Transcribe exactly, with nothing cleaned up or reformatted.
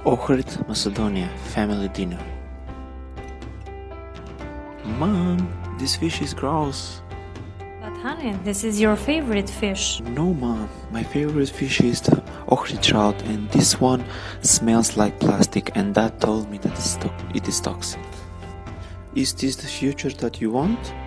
Ohrid, Macedonia, family dinner. Mom, this fish is gross. But honey, this is your favorite fish. No, Mom, my favorite fish is the Ohrid trout, and this one smells like plastic, and Dad told me that it's to- it is toxic. Is this the future that you want?